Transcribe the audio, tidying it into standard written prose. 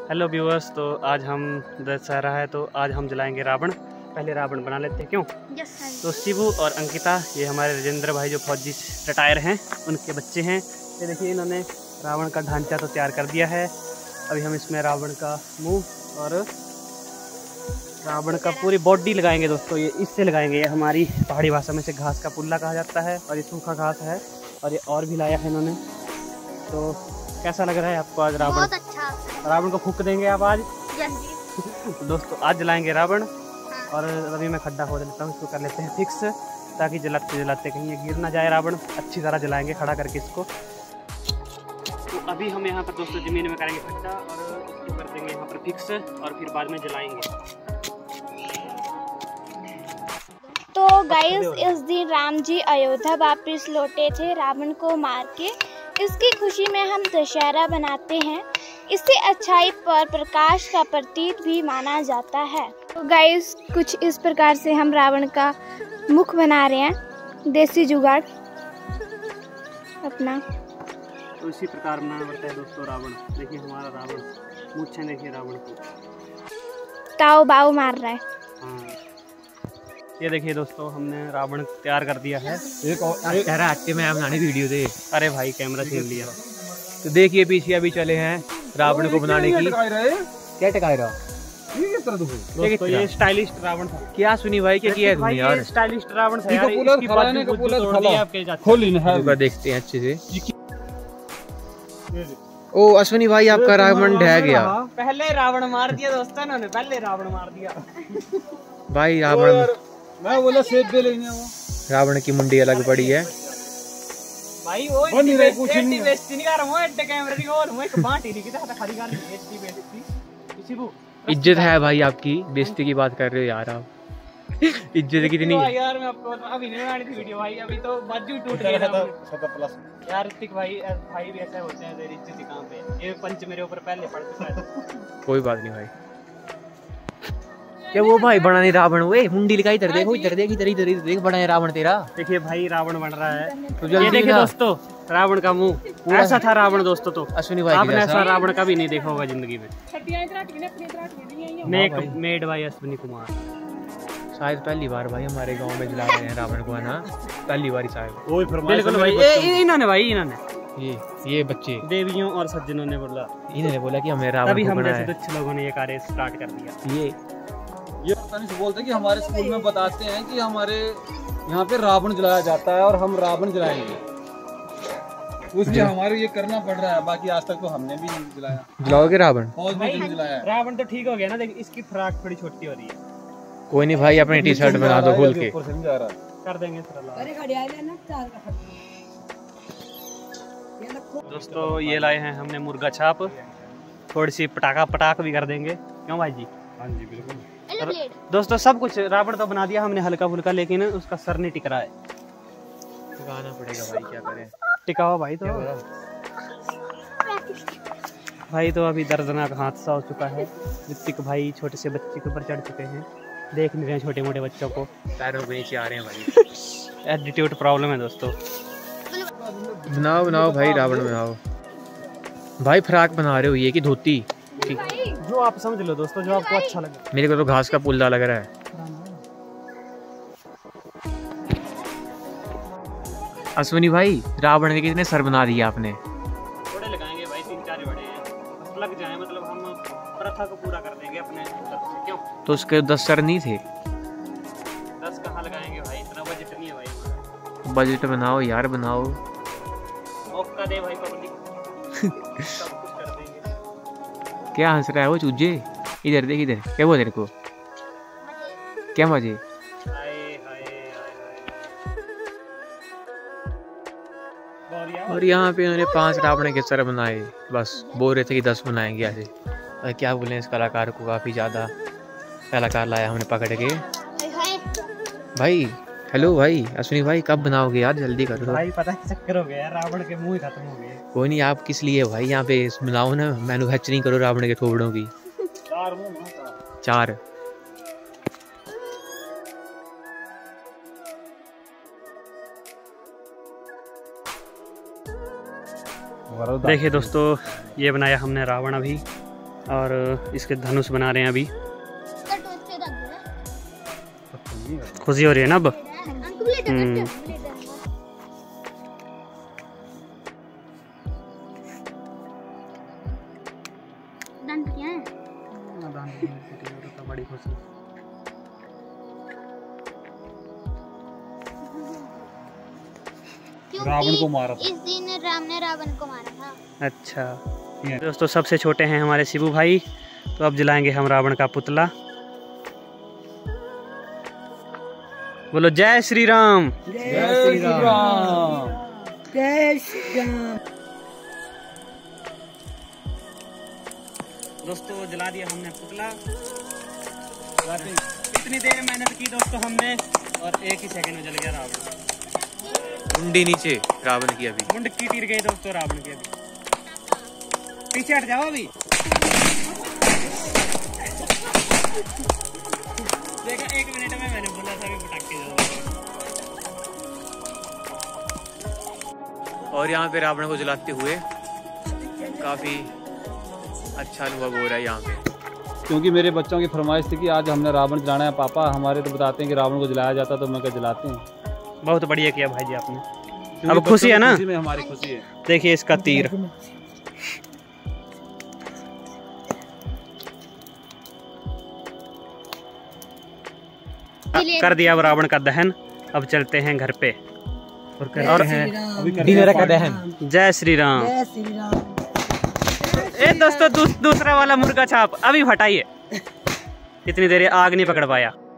Hello viewers, तो आज हम दशहरा है तो आज हम जलाएंगे रावण। पहले रावण बना लेते हैं, क्यों? तो शिवू और अंकिता, ये हमारे राजेंद्र भाई जो फौजी रिटायर हैं, उनके बच्चे हैं। ये देखिए, इन्होंने रावण का ढांचा तो तैयार कर दिया है। अभी हम इसमें रावण का मुंह और रावण का पूरी बॉडी लगाएंगे दोस्तों। ये इससे लगाएंगे, ये हमारी पहाड़ी भाषा में से घास का पुल्ला कहा जाता है और ये सूखा घास है। और ये और भी लाया है इन्होंने। तो कैसा लग रहा है आपको आज रावण? बहुत अच्छा। रावण को फूंक देंगे आप आज? जी। दोस्तों आज जलाएंगे रावण। और अभी मैं खड्डा खोद लेता हूँ, इसको कर लेते हैं फिक्स, ताकि जलाते जलाते कहीं ये गिर ना जाए। रावण अच्छी तरह जलाएंगे खड़ा करके इसको। तो अभी हम यहाँ पर दोस्तों ज़मीन में करेंगे खड्डा और इसको कर देंगे यहाँ पर फिक्स और फिर बाद में जलाएंगे। तो गाइस, इस दिन राम जी अयोध्या वापस लौटे थे रावण को मार के। इसकी खुशी में हम दशहरा बनाते हैं। इसे अच्छाई पर प्रकाश का प्रतीक भी माना जाता है। तो गाइस, कुछ इस प्रकार से हम रावण का मुख बना रहे हैं, देसी जुगाड़ अपना। तो इसी प्रकार बनाना पड़ता है दोस्तों रावण। देखिए हमारा रावण, मूंछें देखिए रावण को, ताऊ बाऊ मार रहा है। हाँ, ये देखिए दोस्तों, हमने रावण तैयार कर दिया है। कह रहा है में बनाने वीडियो दे। अरे भाई, कैमरा छीन लिया। तो देखिए पीछे अभी चले हैं रावण को बनाने की। क्या टकाए रहा? दोस्तों ये स्टाइलिश रावण था। क्या सुनी भाई, क्या किया है यार? स्टाइलिश रावण था यार। इसकी बाजू तोड़ दी आपके जाते। देखते हैं अच्छे से। ओ अश्विनी भाई, आपका रावण ढह गया। पहले रावण मार दिया दोस्तों इन्होंने, पहले रावण मार दिया भाई। रावण, मैं बोला सेब दे लेंगे वो। रावण की मुंडी अलग पड़ी है भाई। वो इतनी बेइज्जती नहीं कर रहा हूं, एड्डे कैमरे की और मैं एक बांटी नहीं किया था खाली गाली बेइज्जती किसी को। इज्जत है भाई आपकी, बेइज्जती की बात कर रहे हो यार आप। इज्जत कितनी है यार। मैं आपको अभी नहीं बनानी थी वीडियो भाई, अभी तो बाजू टूट गया यार। ऋतिक भाई भी ऐसे होते हैं, तेरी इज्जत कहां पे? ये पंच मेरे ऊपर पहले पड़ चुका है। कोई बात नहीं भाई। क्या वो भाई बना नहीं रावण? वे मुंडी लगाई, इधर देखो, इधर देख, इधर इधर देख, बना है रावण तेरा। देखिए भाई, रावण बन रहा है। तो ये देखिए दोस्तों, रावण का मुंह ऐसा था रावण दोस्तों। तो अश्विनी भाई आपने ऐसा रावण कभी नहीं देखा होगा जिंदगी में। Made by Ashwini Kumar. शायद पहली बार भाई हमारे गांव में जला रहे हैं रावण को, है ना? पहली बार शायद। बिल्कुल भाई। इन्होंने ये बच्चे देवियों और सज्जनों ने बोला, इन्होंने बोला कि हमें रावण तभी को हम बनाना जैसे है। तुच्छ लोगों ने ये कार्य स्टार्ट कर दिया। ये पता नहीं बोलते कि हमारे स्कूल में बताते हैं कि हमारे यहाँ पे रावण जलाया जाता है और हम रावण जलाएंगे, उसलिए हमारे ये करना पड़ रहा है। बाकी आज तक तो हमने भी नहीं जलाया। जलाओगे रावण? फौज में नहीं जलाया। रावण तो ठीक हो गया ना, देख इसकी फ्राक थोड़ी छोटी हो रही है। कोई नहीं भाई, अपनी टी शर्ट बना दो खोल के। कर देंगे दोस्तों। ये लाए हैं हमने मुर्गा छाप, थोड़ी सी पटाख भी कर देंगे, क्यों भाई जी? हाँ जी बिल्कुल। दोस्तों सब कुछ रावण तो बना दिया हमने हल्का फुल्का, लेकिन उसका सर नहीं टिक रहा है। टिकाना पड़ेगा भाई, क्या करें? टिका हुआ भाई। तो भाई तो अभी दर्दनाक हादसा हो चुका है। ऋतिक भाई छोटे से बच्चे के ऊपर चढ़ चुके हैं, देख नहीं रहे हैं छोटे मोटे बच्चों को, पैरों के नीचे आ रहे हैं भाई। एटीट्यूड प्रॉब्लम है दोस्तों। बनाओ बनाओ भाई, रावण बनाओ भाई। फ्राक बना रहे हो ये कि धोती? जो आप समझ लो दोस्तों, जो आपको अच्छा लगे। मेरे को तो घास का पुल्ला लग रहा है। अश्विनी भाई, रावण के कितने सर बना दिए आपने? थोड़े लगाएंगे भाई, 3-4 बड़े हैं, लग जाए मतलब हम प्रथा को पूरा कर देंगे अपने तरफ से, क्यों? तो उसके 10 सर नहीं थे? 10 कहाँ लगाएंगे भाई, इतना बजट नहीं है भाई हमारा। बजट बनाओ यार, बनाओ। मौका दे भाई पब्लिक, सब कुछ कर देंगे। क्या हंस रहा है वो चूजे? इधर देख, इधर क्या हुआ तेरे को? क्या मजे? और यहाँ पे उन्होंने 5 रावण के सर बनाए, बस बोल रहे थे कि 10 बनाएंगे ऐसे। और क्या बोले, इस कलाकार को काफ़ी ज़्यादा कलाकार लाया हमने पकड़ के। भाई हेलो भाई, अश्विनी भाई कब बनाओगे यार? जल्दी करो भाई, पता है चक्कर हो गया, रावण के मुंह ही खत्म हो गए। कोई नहीं, आप किस लिए भाई यहाँ पे बनाओ ना, मैन्युफैक्चरिंग करो रावण के थोबड़ों की। 4 देखिए दोस्तों, ये बनाया हमने रावण अभी, और इसके धनुष बना रहे हैं अभी। खुशी हो रही है ना अब। बड़ी खुशी। रावण को मारा था। इस दिन राम ने रावण को मारा था। अच्छा दोस्तों, सबसे छोटे हैं हमारे शिबू भाई, तो अब जलाएंगे हम रावण का पुतला। बोलो जय श्री राम। जय श्री राम। जय श्री राम। दोस्तों जला दिया हमने पुतला। इतनी देर मेहनत की दोस्तों हमने, और एक ही सेकंड में जल गया रावण। मुंडी नीचे रावण की अभी। मुंड की टिर गई दोस्तों रावण की अभी। पीछे हट जाओ अभी। देखा 1 मिनट में मैंने बोला था कि पटाखे जलाओ। और यहाँ पे रावण को जलाते हुए काफी अच्छा अनुभव हो रहा है यहाँ पे, क्योंकि मेरे बच्चों की फरमाइश थी कि आज हमने रावण जलाना है। पापा हमारे तो बताते हैं कि रावण को जलाया जाता, तो मैं क्या जलाते हैं। बहुत बढ़िया किया भाई जी आपने। अब खुशी है ना? खुशी में हमारी खुशी है। देखिए इसका तीर। कर दिया अब रावण का दहन। अब चलते हैं घर पे और करते हैं डिनर का दहन। जय श्री राम। जय श्री राम। ए दोस्तों दूसरा वाला मुर्गा छाप अभी हटाइए। इतनी देर आग नहीं पकड़ पाया।